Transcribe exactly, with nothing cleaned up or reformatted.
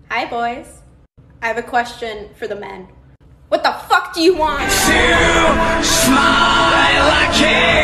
Hi, boys. I have a question for the men. What the fuck do you want? To smile, I can't.